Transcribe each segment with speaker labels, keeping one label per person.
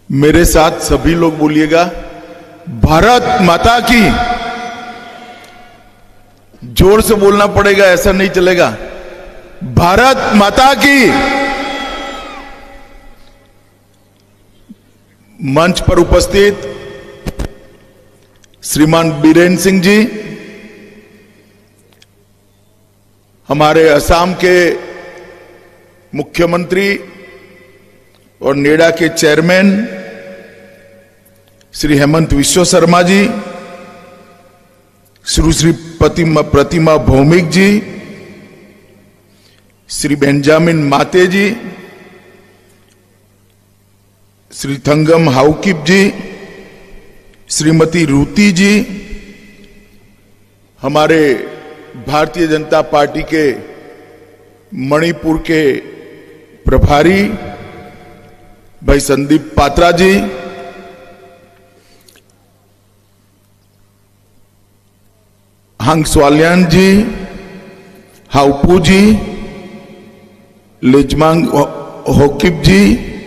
Speaker 1: मेरे साथ सभी लोग बोलिएगा, भारत माता की। जोर से बोलना पड़ेगा, ऐसा नहीं चलेगा। भारत माता की। मंच पर उपस्थित श्रीमान बीरेन सिंह जी, हमारे असम के मुख्यमंत्री और नेडा के चेयरमैन श्री हेमंत विश्व शर्मा जी, श्री प्रतिमा भौमिक जी, श्री बेंजामिन माते जी, श्री थंगम हाउकिप जी, श्रीमती रूती जी, हमारे भारतीय जनता पार्टी के मणिपुर के प्रभारी भाई संदीप पात्रा जी, हंगस्वाल्यान जी, हाउपू जी, लिजमांग होकिप जी,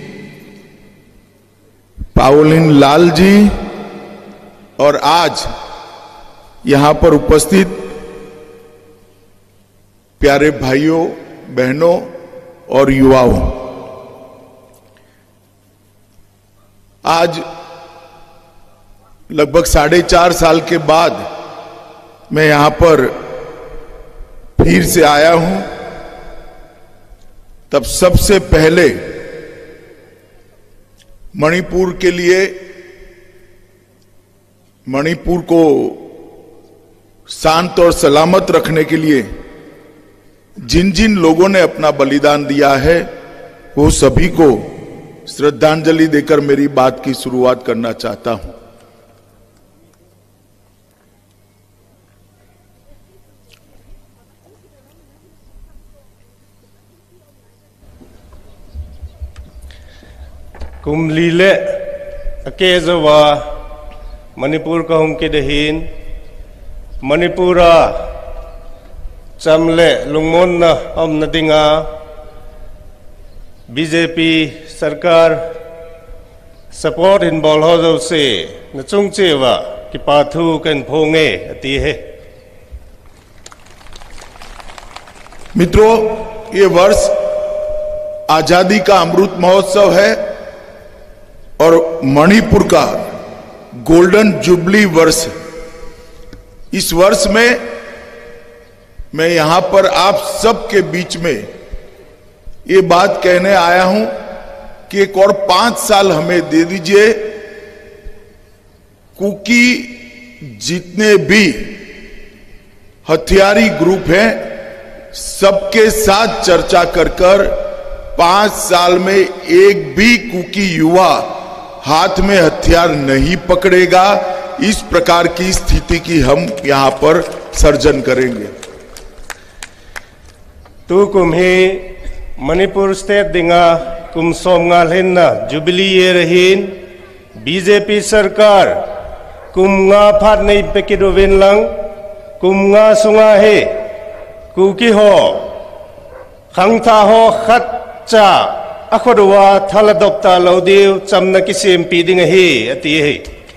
Speaker 1: पाओलिन लाल जी, और आज यहां पर उपस्थित प्यारे भाइयों बहनों और युवाओं, आज लगभग 4.5 साल के बाद मैं यहां पर फिर से आया हूं। तब सबसे पहले मणिपुर के लिए, मणिपुर को शांत और सलामत रखने के लिए जिन जिन लोगों ने अपना बलिदान दिया है, वो सभी को श्रद्धांजलि देकर मेरी बात की शुरुआत करना चाहता हूं।
Speaker 2: कुमलीले अकेजवा मणिपुर का हम के दहीन मणिपुरा चमले लुंगमोन न हम नदिंगा बीजेपी सरकार सपोर्ट इन बॉल हो से नचुंग चेवा कि पाथु कन भोंगे अति है।
Speaker 1: मित्रों, ये वर्ष आजादी का अमृत महोत्सव है और मणिपुर का गोल्डन जुबली वर्ष। इस वर्ष में मैं यहां पर आप सबके बीच में ये बात कहने आया हूं कि एक और 5 साल हमें दे दीजिए। कुकी जितने भी हथियारी ग्रुप हैं, सबके साथ चर्चा कर 5 साल में एक भी कुकी युवा हाथ में हथियार नहीं पकड़ेगा। इस प्रकार की स्थिति की हम यहां पर सर्जन करेंगे।
Speaker 2: तू कुम्ही मणिपुर स्टेट दिंगा कुम सोमगा लेना जुबिली ये रहीन बीजेपी सरकार कुमगा फाट नहीं पेकिदो विनलंग कुमगा सुंगा है कुकी हो खंगथा हो खच्चा अखोदवा थलदोक्ता लौदिव चमना की सेम्पी दिंग है अति है।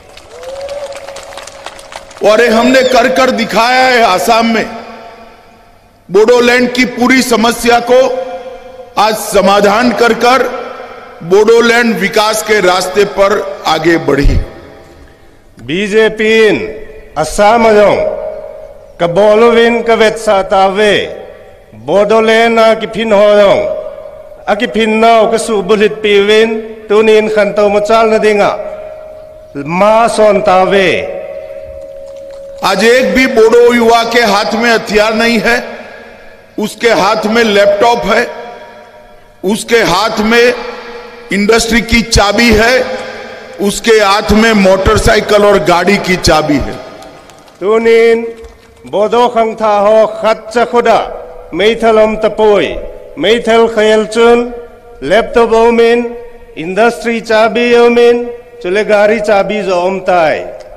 Speaker 1: और हमने कर कर दिखाया है आसाम में। बोडोलैंड की पूरी समस्या को आज समाधान कर बोडोलैंड विकास के रास्ते पर आगे बढ़ी।
Speaker 2: बीजेपी असम कबोलविन कवेत सातावे बोडोलैंड की फिन हो अकी फिन नाव कसु बुलित पीविन तुनिन खंतो मचाल न देगा मा सोनतावे।
Speaker 1: आज एक भी बोडो युवा के हाथ में हथियार नहीं है। उसके हाथ में लैपटॉप है, उसके हाथ में इंडस्ट्री की चाबी है, उसके हाथ में मोटरसाइकिल और गाड़ी की चाबी है।
Speaker 2: तुनिन बोडो खंगथा हो खच्चा खुदा मैथलम तपोई मैथल खयलचुन लैपटॉप ओमिन इंडस्ट्री चाबी ओमिन चले गाड़ी चाबी जो ओमताई।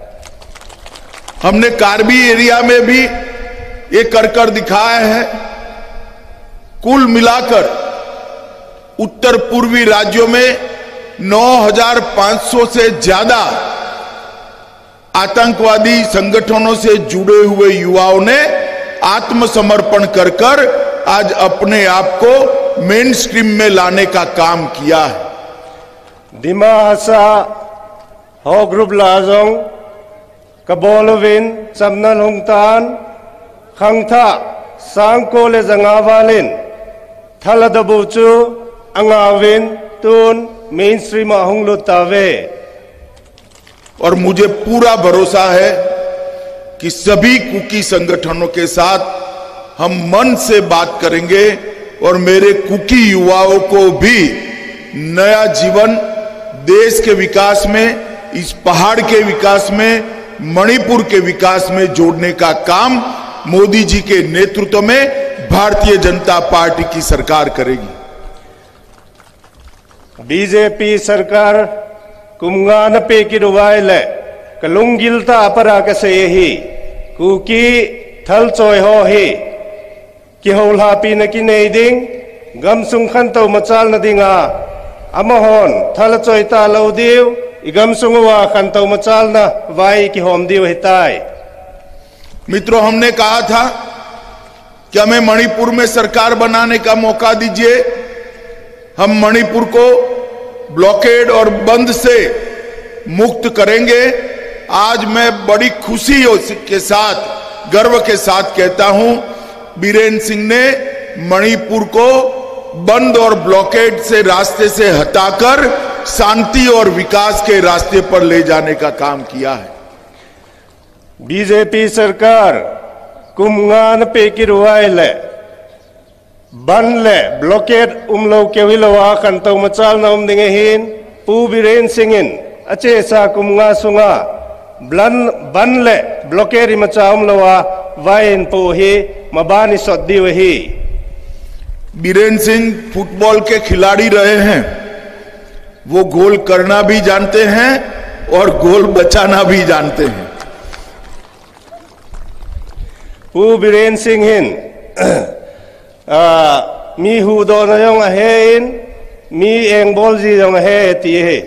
Speaker 1: हमने कार्बी एरिया में भी ये कर दिखाया है। कुल मिलाकर उत्तर पूर्वी राज्यों में 9,500 से ज्यादा आतंकवादी संगठनों से जुड़े हुए युवाओं ने आत्मसमर्पण कर कर आज अपने आप को मेन स्ट्रीम में लाने का काम किया है।
Speaker 2: दिमा हसा हो ग्रुप लाजोंग कबोलविन चमनल हुंगतान खंगथा सांको ले जंगावालिन थलदबुचु अंगाविन तुन मेन स्ट्रीम हुंगलुतावे।
Speaker 1: और मुझे पूरा भरोसा है कि सभी कुकी संगठनों के साथ हम मन से बात करेंगे और मेरे कुकी युवाओं को भी नया जीवन देश के विकास में, इस पहाड़ के विकास में, मणिपुर के विकास में जोड़ने का काम मोदी जी के नेतृत्व में भारतीय जनता पार्टी की सरकार करेगी।
Speaker 2: बीजेपी सरकार कुमगान पे की रुवाइले कलुंगिलता अपरा कसे ही कुकी थल चोय हो ही कि होला पी न की नेदिंग गम सुंखन तो मचाल नदिंगा अमहोन थल चोयता लौदिव इगम सुंगवा खन तो मचाल न वाई की होम दिव हिताई।
Speaker 1: मित्रों, हमने कहा था कि हमें मणिपुर में सरकार बनाने का मौका दीजिए, हम मणिपुर को ब्लॉकेड और बंद से मुक्त करेंगे। आज मैं बड़ी खुशी के साथ, गर्व के साथ कहता हूं, बीरेन सिंह ने मणिपुर को बंद और ब्लॉकेड से रास्ते से हटाकर शांति और विकास के रास्ते पर ले जाने का काम किया है।
Speaker 2: बीजेपी सरकार कुमगान पे की रुवाइले बन ले ब्लॉकेड उमलो के विलवा कंतो मचाल ना उमदिंगे हिन पू बीरेन सिंगिन अच्छे सा कुमगा सुंगा बन ले ब्लॉकेड मचा उमलवा वाइन पो ही मबानी सद्दी वही।
Speaker 1: बीरेन सिंह फुटबॉल के खिलाड़ी रहे हैं, वो गोल करना भी जानते हैं और गोल बचाना भी जानते हैं।
Speaker 2: पू बीरेन सिंह हिन मी हु दो नयोंग अहेन मी एंग बोल जी जोंग है तीहे।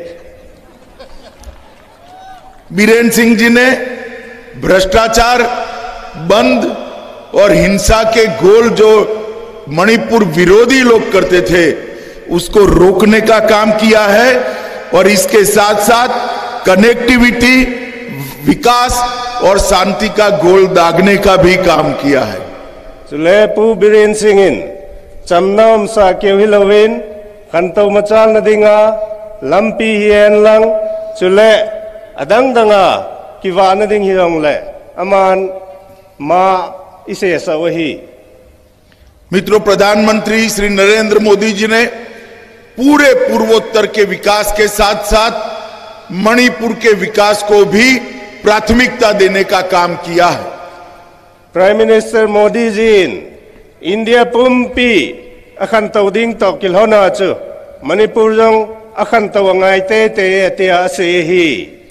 Speaker 1: बीरेन सिंह जी ने भ्रष्टाचार बंद और हिंसा के गोल जो मणिपुर विरोधी लोग करते थे उसको रोकने का काम किया है और इसके साथ साथ कनेक्टिविटी, विकास और शांति का गोल दागने का भी काम किया है।
Speaker 2: चुले पू बीरेन सिंगिन चमनम सा केविलविन खंतो मचाल नदिंगा लंपी हियन लंग चुले अदंग दंगा किवा नदिंग हिरंग ले अमान मा इसे सवही।
Speaker 1: मित्रों, प्रधानमंत्री श्री नरेंद्र मोदी जी ने पूरे पूर्वोत्तर के विकास के साथ साथ मणिपुर के विकास को भी प्राथमिकता देने का काम किया है।
Speaker 2: Prime minister Modi ji India पुम्पी अखन तौदिंग तो किलोना चु मणिपुर जोंग अखन तो अंगाइते ते ते से ही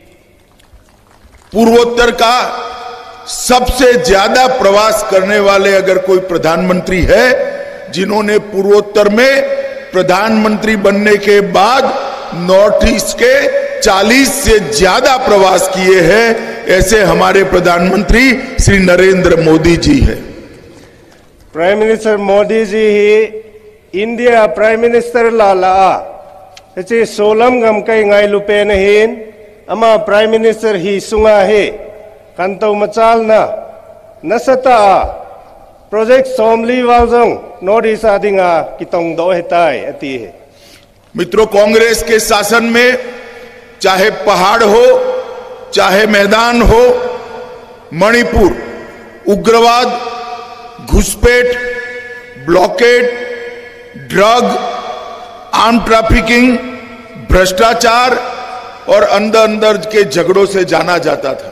Speaker 1: पूर्वोत्तर का सबसे ज्यादा प्रवास करने वाले अगर कोई प्रधानमंत्री है जिन्होंने पूर्वोत्तर में प्रधानमंत्री बनने के बाद नॉर्थ ईस्ट के 40 से ज्यादा प्रवास किए हैं, ऐसे हमारे प्रधानमंत्री श्री नरेंद्र मोदी जी है।
Speaker 2: प्राइम मिनिस्टर मोदी जी ही इंडिया प्राइम मिनिस्टर लाला ऐसे सोलम गम कई गाय लुपे नहीं अमा प्राइम मिनिस्टर ही सुंगा है कंतो मचाल ना नसता प्रोजेक्ट सोमली वालजोंग नोडी सादिंगा कितोंग दो हेताय अति है।
Speaker 1: मित्रों, कांग्रेस के शासन में चाहे पहाड़ हो चाहे मैदान हो, मणिपुर उग्रवाद, घुसपैठ, ब्लॉकेड, ड्रग, आर्म ट्रैफिकिंग, भ्रष्टाचार और अंदर अंदर के झगड़ों से जाना जाता था।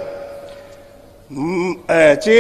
Speaker 2: चे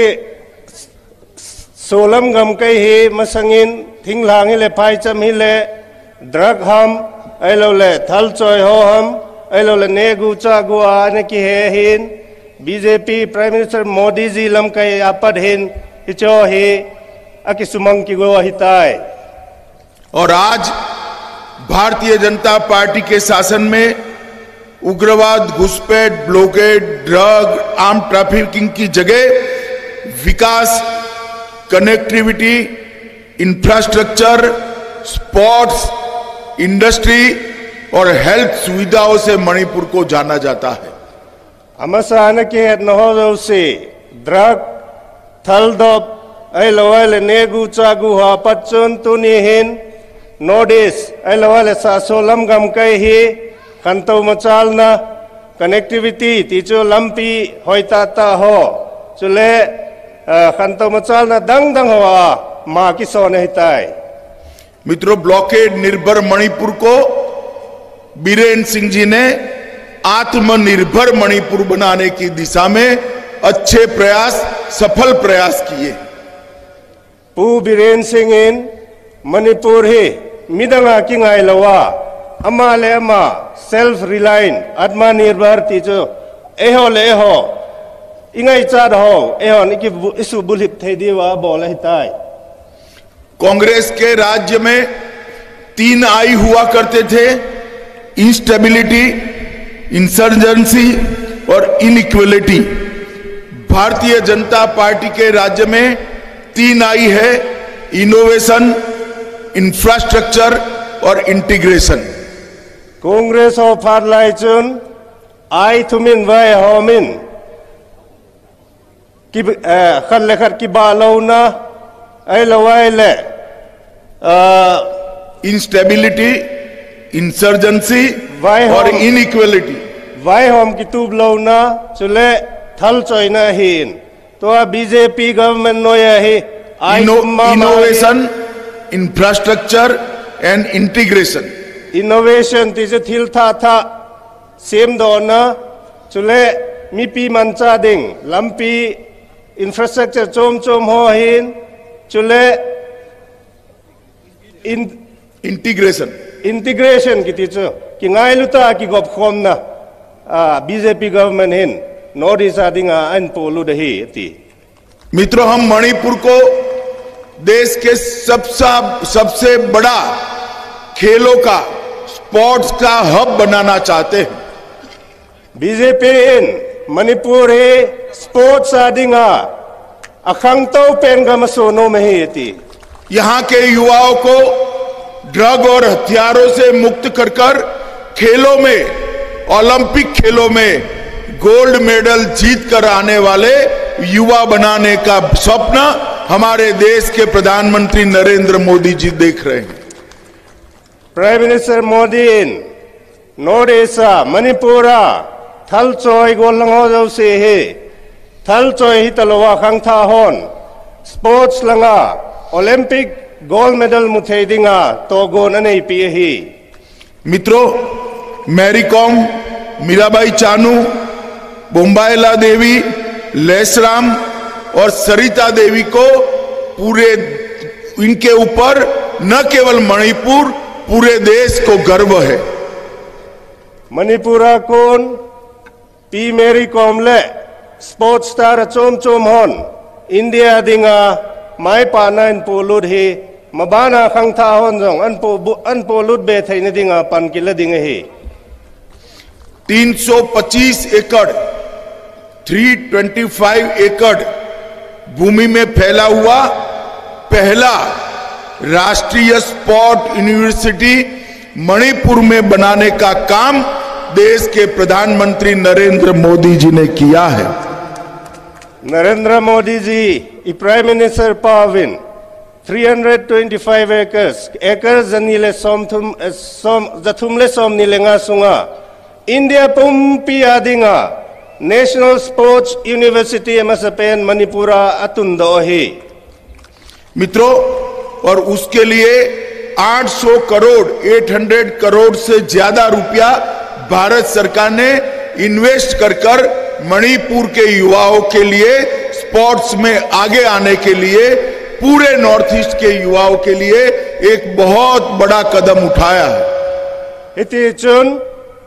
Speaker 2: सोलम गम कई ही मसंगिन थिंगलांगे ले फाई चमी ले ड्रग हम ऐलो ले थल चोय हो हम ऐलो ले ने गुचा गुआ ने की है हिन BJP prime minister Modi ji लम कई आपद हिन इचो ही अकी सुमंग की गो हिताय।
Speaker 1: और आज भारतीय जनता पार्टी के शासन में उग्रवाद, घुसपैठ, ब्लॉकेड, ड्रग, आर्म ट्रैफिकिंग की जगह विकास, कनेक्टिविटी, इंफ्रास्ट्रक्चर, स्पोर्ट्स, इंडस्ट्री और हेल्थ सुविधाओं से मणिपुर को जाना जाता है।
Speaker 2: अमसान के नहो से ड्रग थलदब ऐ लवाल नेगु चागु हा पचन तुनिहिन नोडिस ऐ लवाल सासोलम गम कई ही खंतो मचालना कनेक्टिविटी तीचो लंपी होइताता हो चुले खंतो मचालना दंग दंग हुआ माँ की सोने हिताई।
Speaker 1: मित्रों, ब्लॉकेड निर्भर मणिपुर को बीरेन्द्र सिंह जी ने आत्मनिर्भर मणिपुर बनाने की दिशा में अच्छे प्रयास, सफल प्रयास किए।
Speaker 2: पू बीरेन्द्र सिंह इन मणिपुर ही मिदंगा किंगाई लवा अमा ले अमा सेल्फ रिलायंट आत्मनिर्भर तीजो एहो ले एहो इंगाई चाद हो एहो निकी इसु बुलिप थे दीवा बोले हिताई।
Speaker 1: कांग्रेस के राज्य में 3 आई हुआ करते थे, इंस्टेबिलिटी, इंसर्जेंसी और इनइक्वलिटी। भारतीय जनता पार्टी के राज्य में 3 आई है, इनोवेशन, इंफ्रास्ट्रक्चर और इंटीग्रेशन।
Speaker 2: कांग्रेस ऑफ फार्लाइचन आई थुमिन वाय होमिन कि खल लेखर की बालौना ऐ लवाइले
Speaker 1: इंस्टेबिलिटी, इंसर्जेंसी और इनइक्वलिटी।
Speaker 2: वाई होम की तूब लौना चुले थल चोइना हिन तो बीजेपी गवर्नमेंट नो यही
Speaker 1: innovation, infrastructure and integration.
Speaker 2: Innovation तीजे थिल था सेम दोना चुले मिपी मंचा दिंग लंपी इंफ्रास्ट्रक्चर चोम चोम हो हिन चुले इंटीग्रेशन की तीचो कि ngaइलुता की गप खोम ना बीजेपी गवर्नमेंट हिन नॉर्थ ईस्ट आदिंगा अन पोलू दही ती।
Speaker 1: मित्रों, हम मणिपुर को देश के सबसे बड़ा खेलों का, स्पोर्ट्स का हब बनाना चाहते हैं।
Speaker 2: बीजेपी इन मणिपुर है स्पोर्ट्स आदिंगा अखंगतो पेनगा मसोनो में ही थी।
Speaker 1: यहाँ के युवाओं को ड्रग और हथियारों से मुक्त कर खेलों में, ओलंपिक खेलों में गोल्ड मेडल जीत कर आने वाले युवा बनाने का स्वप्न हमारे देश के प्रधानमंत्री नरेंद्र मोदी जी देख रहे हैं।
Speaker 2: Prime minister Modi in north east मणिपुरा थल चोय गोलंगो जो से है थल चोय ही तलवा खंगथा होन स्पोर्ट्स लंगा ओलंपिक गोल्ड मेडल मुथेदिंगा तो गोन नहीं पिए ही।
Speaker 1: मित्रों, मैरी कॉम, मीराबाई चानू, बोम्बाइला देवी, लेसराम और सरिता देवी को पूरे इनके ऊपर न केवल मणिपुर, पूरे देश को गर्व है।
Speaker 2: मणिपुरा कौन पी मेरी कॉम ले स्पोर्ट्स स्टार चोम चोम होन इंडिया दिंगा माय पाना इन पोलुद ही मबाना खंगथा होन जोंग अन पोलुद बे थे दिंगा पन किले दिंगे ही।
Speaker 1: 325 एकड़ 325 एकड़ भूमि में फैला हुआ पहला राष्ट्रीय स्पोर्ट यूनिवर्सिटी मणिपुर में बनाने का काम देश के प्रधानमंत्री नरेंद्र मोदी जी ने किया है।
Speaker 2: नरेंद्र मोदी जी प्राइम मिनिस्टर पाविन 325 एकर्स जनीले जथुमले सोम नीलेंगा सुंगा इंडिया पुम्पी आदिंगा नेशनल स्पोर्ट्स यूनिवर्सिटी एमएसपेन मणिपुरा अतुंदो ही। मित्रों,
Speaker 1: और उसके लिए 800 करोड़ से ज्यादा रुपया भारत सरकार ने इन्वेस्ट कर मणिपुर के युवाओं के लिए, स्पोर्ट्स में आगे आने के लिए, पूरे नॉर्थ ईस्ट के युवाओं के लिए एक बहुत बड़ा कदम उठाया है।
Speaker 2: इतिचुन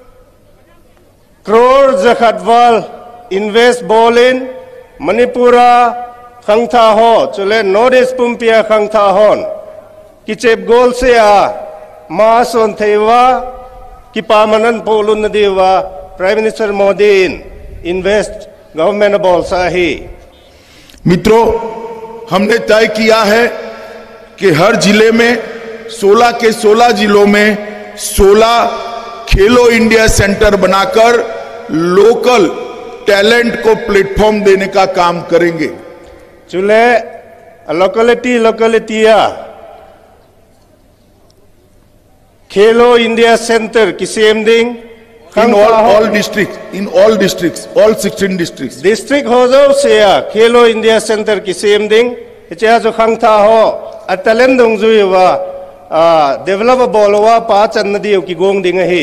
Speaker 2: करोड़ जखतवाल इन्वेस्ट बोलिन मणिपुरा खंगथा हो चले नॉर्थ ईस्ट पुम्पिया खंगथा होन किचेप गोल से मा सोन थेवा कि पामनन पोलुन देवा prime minister Modi invest government बोलसा ही।
Speaker 1: मित्रों, हमने तय किया है कि हर जिले में 16 के 16 जिलों में 16 खेलो इंडिया सेंटर बनाकर लोकल टैलेंट को प्लेटफॉर्म देने का काम करेंगे।
Speaker 2: चुले लोकलिटिया खेलो इंडिया सेंटर की सेम डिंग
Speaker 1: in all districts, all 16 districts.
Speaker 2: District हो जो से खेलो इंडिया सेंटर की सेम डिंग इचे जो खंगता हो अटलेन दंग जुवा डेवलप बोलवा पाँच नदियों की गोंग डिंग है।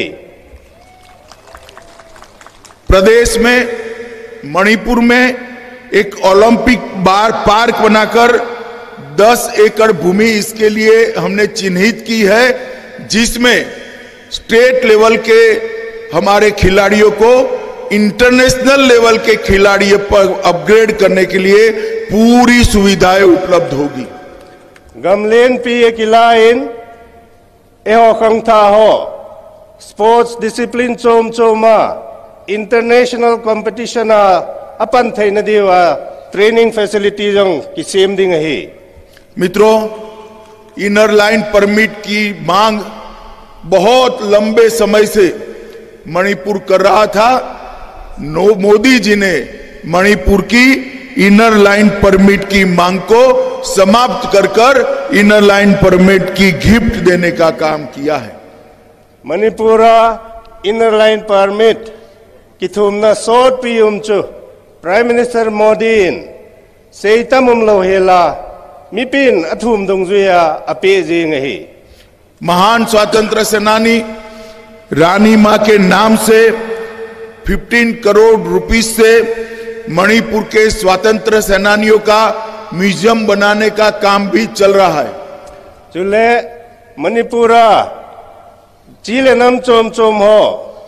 Speaker 1: प्रदेश में मणिपुर में एक ओलंपिक पार्क बनाकर 10 एकड़ भूमि इसके लिए हमने चिन्हित की है, जिसमें स्टेट लेवल के हमारे खिलाड़ियों को इंटरनेशनल लेवल के खिलाड़ियों पर अपग्रेड करने के लिए पूरी सुविधाएं उपलब्ध होगी।
Speaker 2: गमलेन पी किलाइन एहो खंगथा हो स्पोर्ट्स डिसिप्लिन चोम चोमा इंटरनेशनल कंपटीशन अपन थे नदीवा ट्रेनिंग फैसिलिटी जंग की सेम दिंग है।
Speaker 1: मित्रों, इनर लाइन परमिट की मांग बहुत लंबे समय से मणिपुर कर रहा था। मोदी जी ने मणिपुर की इनर लाइन परमिट की मांग को समाप्त कर इनर लाइन परमिट की गिफ्ट देने का काम किया है।
Speaker 2: मणिपुरा इनर लाइन परमिट कि थुमना सोट पी उमचु प्राइम मिनिस्टर मोदी से तम उमलो हेला मिपिन अथुम दुंगजुया अपे जिंग है।
Speaker 1: महान स्वतंत्र सेनानी रानी मां के नाम से 15 करोड़ रुपीस से मणिपुर के स्वतंत्र सेनानियों का म्यूजियम बनाने का काम भी चल रहा है।
Speaker 2: चुले मणिपुरा चीले नम चोम चोम हो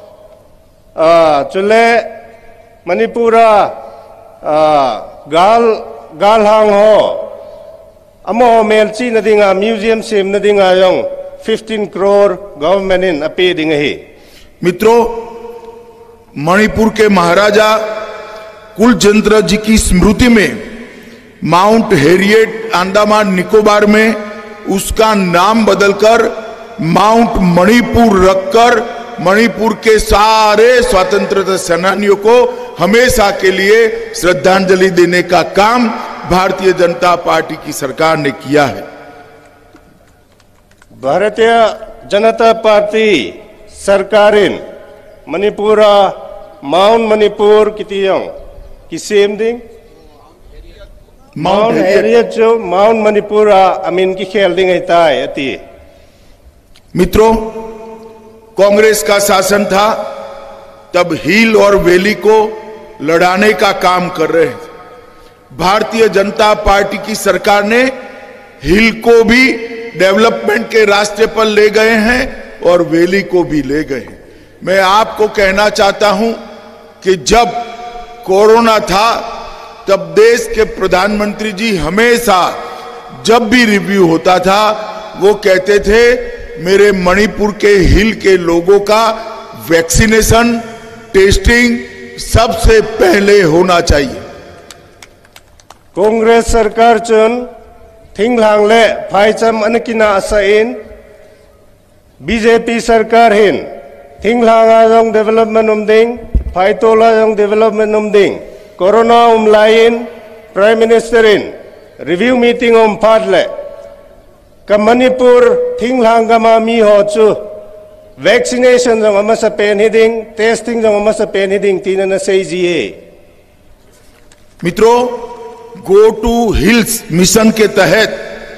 Speaker 2: चुले मणिपुरा गाल हांग हो अमो मेलची नदिंगा म्यूजियम सेम नदिंगा योंग 15 करोड़ गवर्नमेंट इन अपे दिंग है।
Speaker 1: मित्रों, मणिपुर के महाराजा कुलचंद्र जी की स्मृति में माउंट हैरियट अंडमान निकोबार में उसका नाम बदलकर माउंट मणिपुर रखकर मणिपुर के सारे स्वतंत्रता सेनानियों को हमेशा के लिए श्रद्धांजलि देने का काम भारतीय जनता पार्टी की सरकार ने किया है।
Speaker 2: भारतीय जनता पार्टी सरकारिन मणिपुरा माउंट मणिपुर की सेम दिंग माउंट हैरियट जो माउंट मणिपुरा अमीन की खेल दिंग है अति।
Speaker 1: मित्रों, कांग्रेस का शासन था तब हिल और वैली को लड़ाने का काम कर रहे थे। भारतीय जनता पार्टी की सरकार ने हिल को भी डेवलपमेंट के रास्ते पर ले गए हैं और वैली को भी ले गए हैं। मैं आपको कहना चाहता हूं कि जब कोरोना था तब देश के प्रधानमंत्री जी हमेशा जब भी रिव्यू होता था वो कहते थे मेरे मणिपुर के हिल के लोगों का वैक्सीनेशन टेस्टिंग सबसे पहले होना चाहिए।
Speaker 2: कांग्रेस सरकार चुन थिंगलांगले फाइचम अनकिना असाइन बीजेपी सरकार हिन थिंगलांगा जों डेवलपमेंट उमदिंग फाइटोला जों डेवलपमेंट उमदिंग कोरोना उमलाइन प्राइम मिनिस्टर इन रिव्यू मीटिंग उम फादले का मणिपुर थिंगलांगा मामी हो चु वैक्सीनेशन जों अमसा पेन हिडिंग टेस्टिंग जों अमसा पेन हिडिंग तीन न सेजीए।
Speaker 1: मित्रों, गो टू हिल्स मिशन के तहत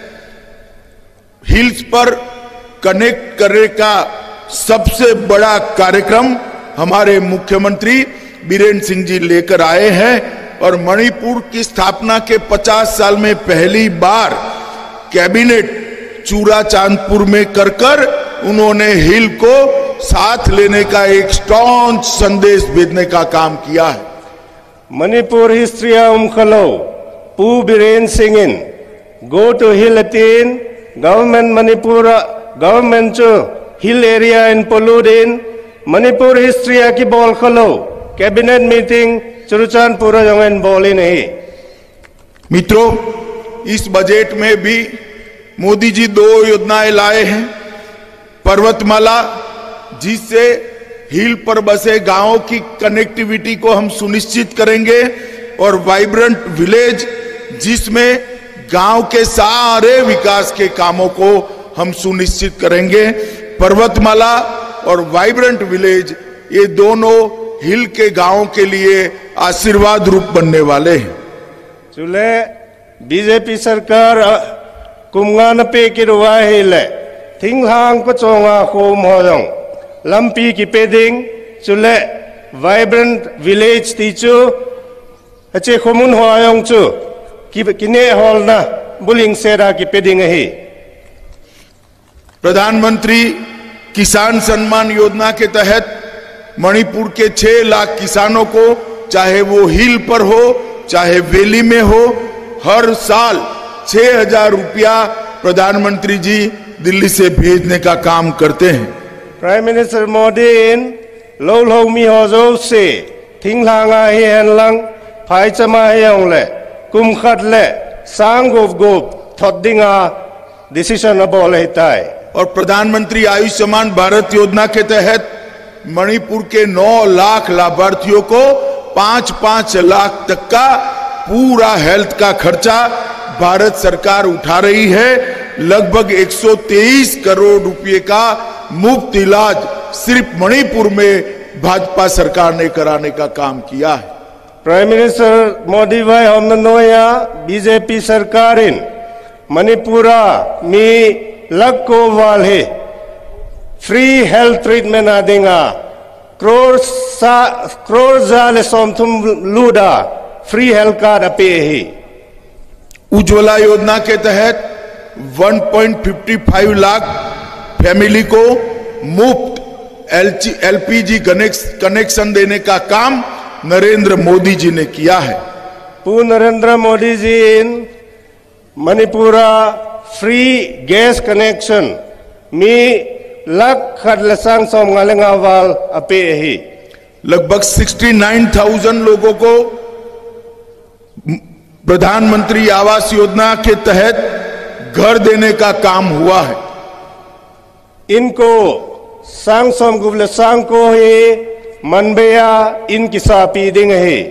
Speaker 1: हिल्स पर कनेक्ट करने का सबसे बड़ा कार्यक्रम हमारे मुख्यमंत्री बीरेन सिंह जी लेकर आए हैं और मणिपुर की स्थापना के 50 साल में पहली बार कैबिनेट चूरा चांदपुर में कर उन्होंने हिल को साथ लेने का एक स्ट्रॉन्ग संदेश भेजने का काम किया है।
Speaker 2: मणिपुर हिस्ट्री उमखलो पू बीरेन सिंह इन गो टू हिल अटीन government Manipur government chu hill area in pollutin Manipur history ki bol khalo cabinet meeting churuchan pura jangen bolin hi
Speaker 1: मित्रों, इस बजट में भी मोदी जी 2 योजनाएं लाए हैं। पर्वतमाला, जिससे हिल पर बसे गांवों की कनेक्टिविटी को हम सुनिश्चित करेंगे, और वाइब्रेंट विलेज, जिसमें गांव के सारे विकास के कामों को हम सुनिश्चित करेंगे। पर्वतमाला और वाइब्रेंट विलेज, ये दोनों हिल के गांवों के लिए आशीर्वाद रूप बनने वाले हैं।
Speaker 2: चुले बीजेपी सरकार कुमगान पे की रुवाही ले थिंगहांग को चोंगा खोम होजों लंपी की पेडिंग चुले वाइब्रेंट विलेज तीचु अच्छे खोमुन होयों चु किने हॉल ना बुलिंग सेरा की पेडिंग है।
Speaker 1: प्रधानमंत्री किसान सम्मान योजना के तहत मणिपुर के 6 लाख किसानों को, चाहे वो हिल पर हो चाहे वैली में हो, हर साल 6,000 रुपया प्रधानमंत्री जी दिल्ली से भेजने का काम करते हैं।
Speaker 2: प्राइम मिनिस्टर मोदी इन लो मी होजो से थिंगलांगा ही हनलंग फाइचमा हेंगले कुमखटले सांग गोप थोदिंगा डिसीजन बोले ताई।
Speaker 1: और प्रधानमंत्री आयुष्मान भारत योजना के तहत मणिपुर के 9 लाख लाभार्थियों को 5-5 लाख तक का पूरा हेल्थ का खर्चा भारत सरकार उठा रही है। लगभग 123 करोड़ रुपए का मुफ्त इलाज सिर्फ मणिपुर में भाजपा सरकार ने कराने का काम किया है।
Speaker 2: प्राइम मिनिस्टर मोदी भाई हम नोया बीजेपी सरकार इन मणिपुरा में लग को वाले फ्री हेल्थ ट्रीटमेंट आदेगा क्रोर जाले सोमथुम लूडा फ्री हेल्थ कार्ड अपे ही।
Speaker 1: उज्ज्वला योजना के तहत 1.55 लाख फैमिली को मुफ्त एलपीजी कनेक्शन देने का काम नरेंद्र मोदी जी ने किया है।
Speaker 2: नरेंद्र मोदी जी इन मणिपुरा फ्री गैस कनेक्शन में लख खडलसांग सोमगालेंगा वाल अपे ही।
Speaker 1: लगभग 69,000 लोगों को प्रधानमंत्री आवास योजना के तहत घर देने का काम हुआ है।
Speaker 2: इनको सांग सोम गुबले सांग को ही मनबेया इनकी सापी देंगे है।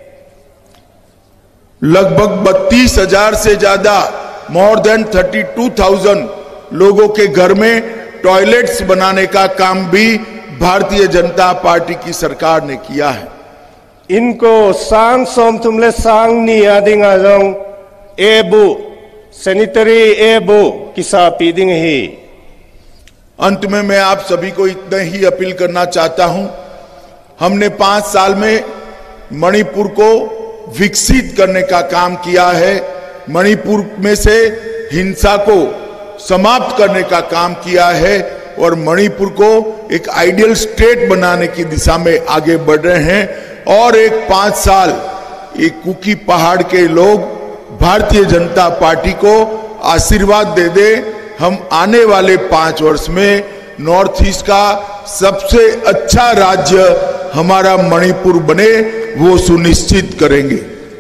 Speaker 1: लगभग 32,000 से ज्यादा मोर देन 32,000 लोगों के घर में टॉयलेट्स बनाने का काम भी भारतीय जनता पार्टी की सरकार ने किया है।
Speaker 2: इनको सांग सोम तुमले सांग नी आदिंगा जोंग एबू सैनिटरी एबू किसा पीदिंग ही।
Speaker 1: अंत में मैं आप सभी को इतना ही अपील करना चाहता हूं, हमने 5 साल में मणिपुर को विकसित करने का काम किया है। मणिपुर में से हिंसा को समाप्त करने का काम किया है और मणिपुर को एक आइडियल स्टेट बनाने की दिशा में आगे बढ़ रहे हैं। और एक 5 साल एक कुकी पहाड़ के लोग भारतीय जनता पार्टी को आशीर्वाद दे दे, हम आने वाले 5 वर्ष में नॉर्थ ईस्ट का सबसे अच्छा राज्य हमारा मणिपुर बने, वो सुनिश्चित करेंगे।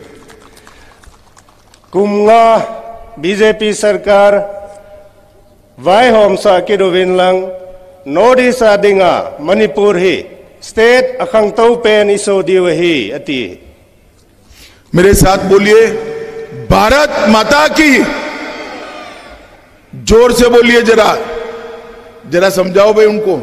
Speaker 2: कुमगा बीजेपी सरकार वाई होमसा के रोविनलंग नॉर्थ ईस्ट आदिंगा मणिपुर ही स्टेट अखंगतौ पेन इसो दिवे ही अति।
Speaker 1: मेरे साथ बोलिए, भारत माता की। जोर से बोलिए, जरा समझाओ भाई उनको।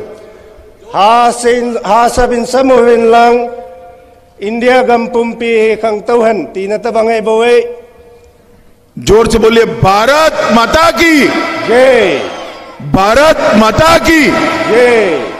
Speaker 2: हा सब इन समूहिनलंग इंडिया गमपुम्पी खंगतौहन तीन तबंगे बोए।
Speaker 1: जोर से बोलिए, भारत माता की
Speaker 2: जय।
Speaker 1: भारत माता की
Speaker 2: जय।